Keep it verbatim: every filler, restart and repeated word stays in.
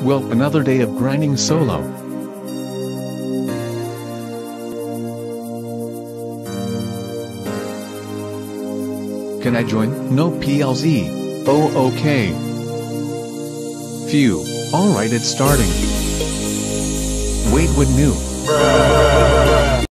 Well, another day of grinding solo. Can I join? No P L Z. Oh, okay. Phew. Alright, it's starting. Wait, what new?